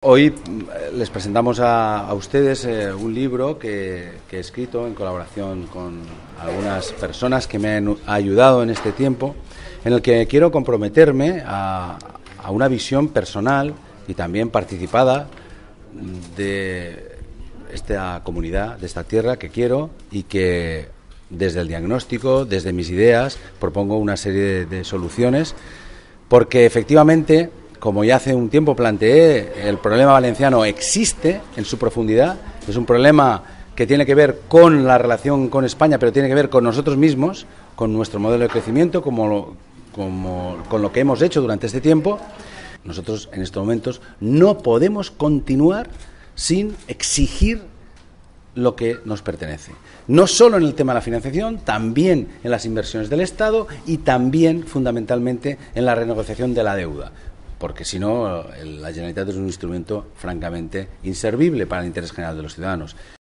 Hoy les presentamos a ustedes un libro que he escrito en colaboración con algunas personas que me han ayudado en este tiempo, en el que quiero comprometerme a una visión personal y también participada de esta comunidad, de esta tierra que quiero, y que desde el diagnóstico, desde mis ideas, propongo una serie de soluciones, porque efectivamente, como ya hace un tiempo planteé, el problema valenciano existe en su profundidad. Es un problema que tiene que ver con la relación con España, pero tiene que ver con nosotros mismos, con nuestro modelo de crecimiento, con lo que hemos hecho durante este tiempo. Nosotros en estos momentos no podemos continuar sin exigir lo que nos pertenece. No solo en el tema de la financiación, también en las inversiones del Estado y también, fundamentalmente, en la renegociación de la deuda. Porque si no, la Generalitat es un instrumento francamente inservible para el interés general de los ciudadanos.